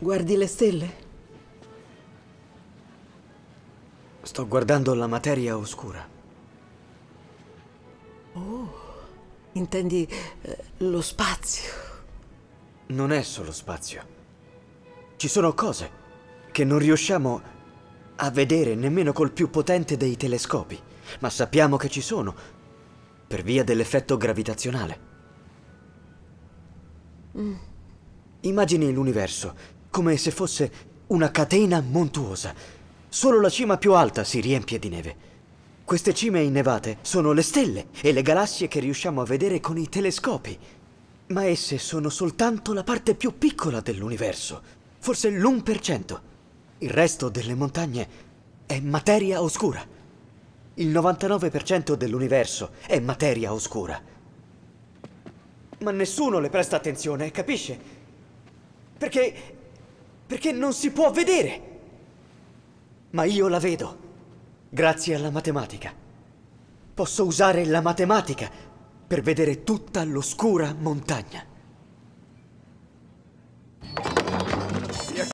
Guardi le stelle? Sto guardando la materia oscura. Intendi lo spazio? Non è solo spazio. Ci sono cose che non riusciamo a vedere nemmeno col più potente dei telescopi, ma sappiamo che ci sono per via dell'effetto gravitazionale. Immagini l'universo come se fosse una catena montuosa. Solo la cima più alta si riempie di neve. Queste cime innevate sono le stelle e le galassie che riusciamo a vedere con i telescopi. Ma esse sono soltanto la parte più piccola dell'universo, forse l'1%. Il resto delle montagne è materia oscura. Il 99% dell'universo è materia oscura. Ma nessuno le presta attenzione, capisce? Perché non si può vedere. Ma io la vedo, grazie alla matematica. Posso usare la matematica per vedere tutta l'oscura montagna.